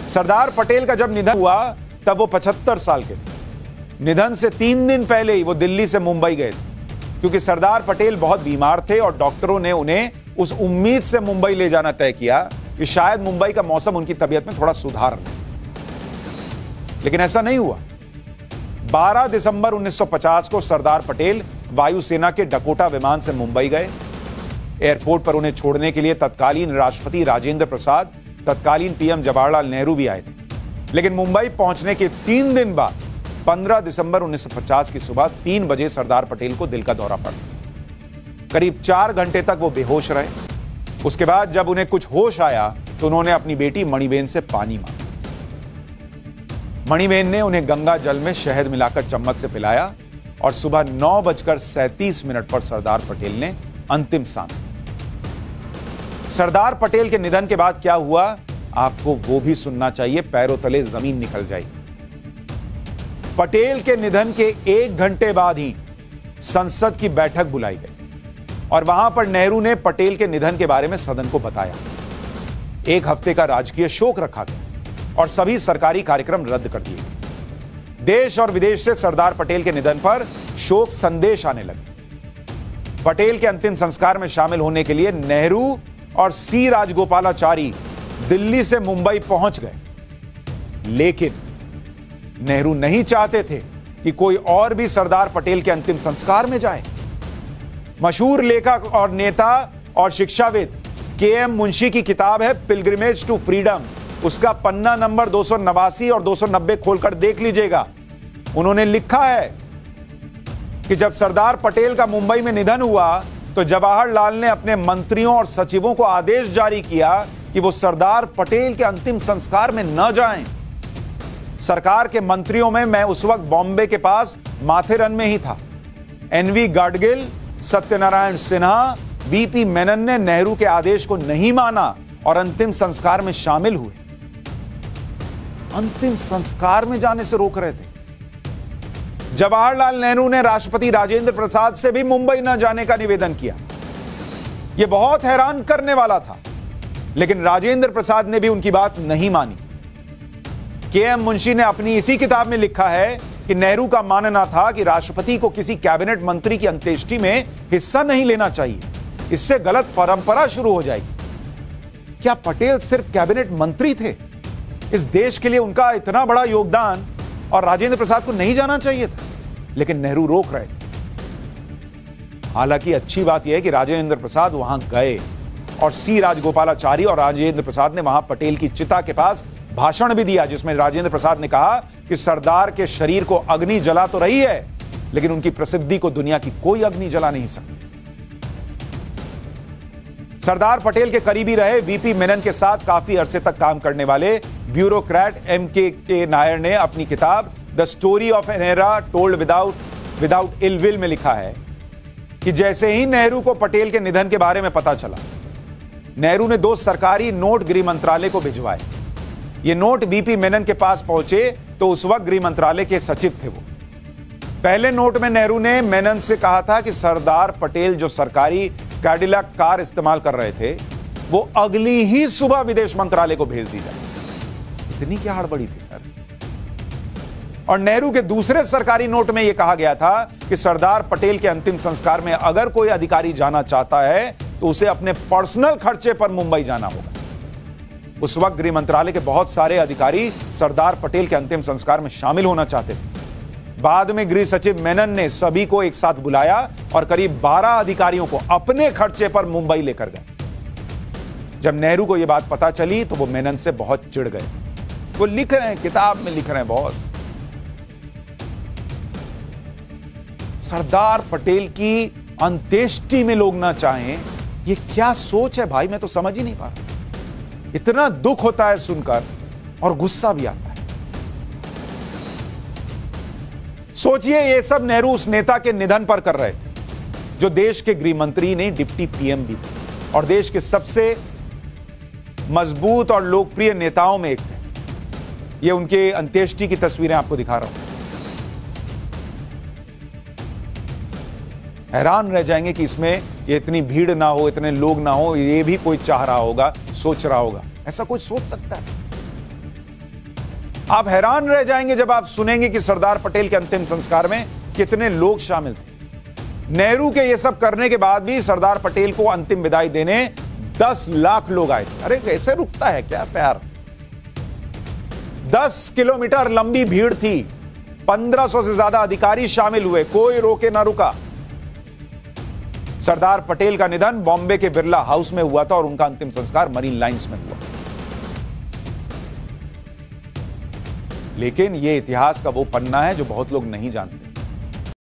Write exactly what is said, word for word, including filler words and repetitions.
सरदार पटेल का जब निधन हुआ तब वो पचहत्तर साल के थे। निधन से तीन दिन पहले ही वो दिल्ली से मुंबई गए थे, क्योंकि सरदार पटेल बहुत बीमार थे और डॉक्टरों ने उन्हें उस उम्मीद से मुंबई ले जाना तय किया कि शायद मुंबई का मौसम उनकी तबीयत में थोड़ा सुधार ले। लेकिन ऐसा नहीं हुआ। बारह दिसंबर उन्नीस सौ पचास को सरदार पटेल वायुसेना के डकोटा विमान से मुंबई गए। एयरपोर्ट पर उन्हें छोड़ने के लिए तत्कालीन राष्ट्रपति राजेंद्र प्रसाद, तत्कालीन पीएम जवाहरलाल नेहरू भी आए थे। लेकिन मुंबई पहुंचने के तीन दिन बाद पंद्रह दिसंबर उन्नीस सौ पचास की सुबह तीन बजे सरदार पटेल को दिल का दौरा पड़ा। करीब चार घंटे तक वो बेहोश रहे। उसके बाद जब उन्हें कुछ होश आया तो उन्होंने अपनी बेटी मणिबेन से पानी मांगा। मणिबेन ने उन्हें गंगा जल में शहद मिलाकर चम्मच से पिलाया और सुबह नौ बजकर सैंतीस मिनट पर सरदार पटेल ने अंतिम सांस ली। सरदार पटेल के निधन के बाद क्या हुआ, आपको वो भी सुनना चाहिए, पैरों तले जमीन निकल जाएगी। पटेल के निधन के एक घंटे बाद ही संसद की बैठक बुलाई गई और वहां पर नेहरू ने पटेल के निधन के बारे में सदन को बताया। एक हफ्ते का राजकीय शोक रखा गया और सभी सरकारी कार्यक्रम रद्द कर दिए गए। देश और विदेश से सरदार पटेल के निधन पर शोक संदेश आने लगे। पटेल के अंतिम संस्कार में शामिल होने के लिए नेहरू और सी राजगोपालाचारी दिल्ली से मुंबई पहुंच गए, लेकिन नेहरू नहीं चाहते थे कि कोई और भी सरदार पटेल के अंतिम संस्कार में जाए। मशहूर लेखक और नेता और शिक्षाविद के एम मुंशी की किताब है पिलग्रिमेज टू फ्रीडम, उसका पन्ना नंबर दो सौ नवासी और दो सौ नब्बे खोलकर देख लीजिएगा। उन्होंने लिखा है कि जब सरदार पटेल का मुंबई में निधन हुआ तो जवाहरलाल ने अपने मंत्रियों और सचिवों को आदेश जारी किया कि वो सरदार पटेल के अंतिम संस्कार में न जाएं। सरकार के मंत्रियों में मैं उस वक्त बॉम्बे के पास माथेरन में ही था। एनवी गाडगिल, सत्यनारायण सिन्हा, वीपी मेनन ने नेहरू के आदेश को नहीं माना और अंतिम संस्कार में शामिल हुए। अंतिम संस्कार में जाने से रोक रहे थे। जवाहरलाल नेहरू ने राष्ट्रपति राजेंद्र प्रसाद से भी मुंबई न जाने का निवेदन किया। यह बहुत हैरान करने वाला था, लेकिन राजेंद्र प्रसाद ने भी उनकी बात नहीं मानी। के एम मुंशी ने अपनी इसी किताब में लिखा है कि नेहरू का मानना था कि राष्ट्रपति को किसी कैबिनेट मंत्री की अंत्येष्टि में हिस्सा नहीं लेना चाहिए, इससे गलत परंपरा शुरू हो जाएगी। क्या पटेल सिर्फ कैबिनेट मंत्री थे? इस देश के लिए उनका इतना बड़ा योगदान और राजेंद्र प्रसाद को नहीं जाना चाहिए था, लेकिन नेहरू रोक रहे थे। हालांकि अच्छी बात यह है कि राजेंद्र प्रसाद वहां गए और सी राजगोपालाचारी और राजेंद्र प्रसाद ने वहां पटेल की चिता के पास भाषण भी दिया, जिसमें राजेंद्र प्रसाद ने कहा कि सरदार के शरीर को अग्नि जला तो रही है, लेकिन उनकी प्रसिद्धि को दुनिया की कोई अग्नि जला नहीं सकती। सरदार पटेल के करीबी रहे वीपी मेनन के साथ काफी अरसे तक काम करने वाले ब्यूरोक्रेट एम के के नायर ने अपनी किताब the story of an era told without without ill will में लिखा है कि जैसे ही नेहरू को पटेल के निधन के बारे में पता चला, नेहरू ने दो सरकारी नोट गृह मंत्रालय को भिजवाए। ये नोट वीपी मेनन के पास पहुंचे तो उस वक्त गृह मंत्रालय के सचिव थे वो। पहले नोट में नेहरू ने मेनन से कहा था कि सरदार पटेल जो सरकारी कैडिलैक कार इस्तेमाल कर रहे थे वो अगली ही सुबह विदेश मंत्रालय को भेज दी जाए। इतनी क्या हड़बड़ी थी सर? और नेहरू के दूसरे सरकारी नोट में यह कहा गया था कि सरदार पटेल के अंतिम संस्कार में अगर कोई अधिकारी जाना चाहता है तो उसे अपने पर्सनल खर्चे पर मुंबई जाना होगा। उस वक्त गृह मंत्रालय के बहुत सारे अधिकारी सरदार पटेल के अंतिम संस्कार में शामिल होना चाहते थे। बाद में गृह सचिव मेनन ने सभी को एक साथ बुलाया और करीब बारह अधिकारियों को अपने खर्चे पर मुंबई लेकर गए। जब नेहरू को यह बात पता चली तो वो मेनन से बहुत चिढ़ गए। वो लिख रहे हैं, किताब में लिख रहे हैं, बॉस, सरदार पटेल की अंत्येष्टि में लोग ना चाहें, ये क्या सोच है भाई? मैं तो समझ ही नहीं पा रहा। इतना दुख होता है सुनकर और गुस्सा भी आता है। सोचिए, ये सब नेहरू उस नेता के निधन पर कर रहे थे जो देश के गृह मंत्री नहीं, डिप्टी पीएम भी थे और देश के सबसे मजबूत और लोकप्रिय नेताओं में एक थे। ये उनके अंत्येष्टि की तस्वीरें आपको दिखा रहा हूं। हैरान रह जाएंगे कि इसमें ये इतनी भीड़ ना हो, इतने लोग ना हो, ये भी कोई चाह रहा होगा, सोच रहा होगा। ऐसा कोई सोच सकता है? आप हैरान रह जाएंगे जब आप सुनेंगे कि सरदार पटेल के अंतिम संस्कार में कितने लोग शामिल थे। नेहरू के ये सब करने के बाद भी सरदार पटेल को अंतिम विदाई देने दस लाख लोग आए थे। अरे कैसे रुकता है क्या प्यार। दस किलोमीटर लंबी भीड़ थी, पंद्रह सौ से ज्यादा अधिकारी शामिल हुए, कोई रोके ना रुका। सरदार पटेल का निधन बॉम्बे के बिरला हाउस में हुआ था और उनका अंतिम संस्कार मरीन लाइंस में हुआ। लेकिन यह इतिहास का वो पन्ना है जो बहुत लोग नहीं जानते।